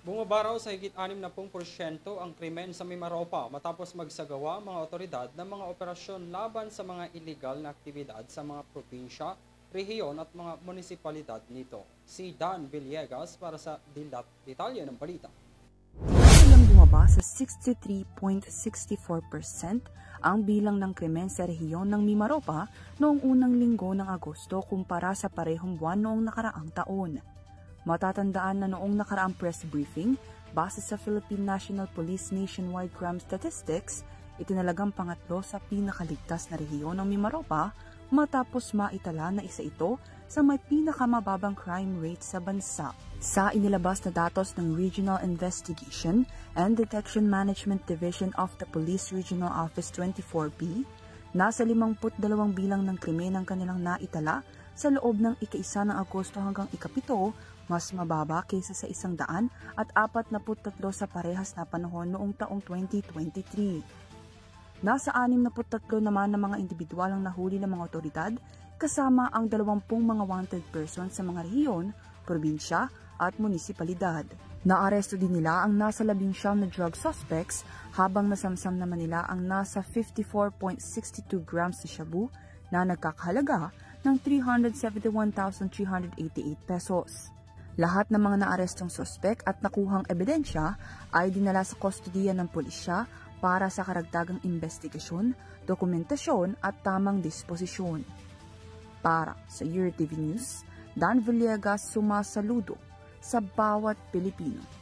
Bumaba raw sa higit 60% ang krimen sa Mimaropa matapos magsagawa ang mga otoridad ng mga operasyon laban sa mga iligal na aktibidad sa mga probinsya, rehiyon at mga munisipalidad nito. Si Dan Villegas para sa detalye ng balita. Silang bumaba sa 63.64% ang bilang ng krimen sa rehiyon ng Mimaropa noong unang linggo ng Agosto kumpara sa parehong buwan noong nakaraang taon. Matatandaan na noong nakaraang press briefing, base sa Philippine National Police Nationwide Crime Statistics, itinalagang pangatlo sa pinakaligtas na rehiyon ng Mimaropa matapos maitala na isa ito sa may pinakamababang crime rate sa bansa. Sa inilabas na datos ng Regional Investigation and Detection Management Division of the Police Regional Office 24B, nasa 52 bilang ng krimen ang kanilang naitala sa loob ng ika-1 ng Agosto hanggang ika-7, mas mababa kaysa sa 143 sa parehas na panahon noong taong 2023. Nasa 63 naman ng mga individual ang nahuli ng mga otoridad, kasama ang 20 mga wanted persons sa mga rehiyon, probinsya at munisipalidad. Naaresto din nila ang nasa 19 na drug suspects habang nasamsam naman nila ang nasa 54.62 grams na shabu na nagkakahalaga ng 371,388 pesos. Lahat ng mga naarestong suspek at nakuhang ebidensya ay dinala sa kustodiya ng pulisya para sa karagdagang investigasyon, dokumentasyon at tamang disposisyon. Para sa URTV News, Dan Villegas sumasaludo sa bawat Pilipino.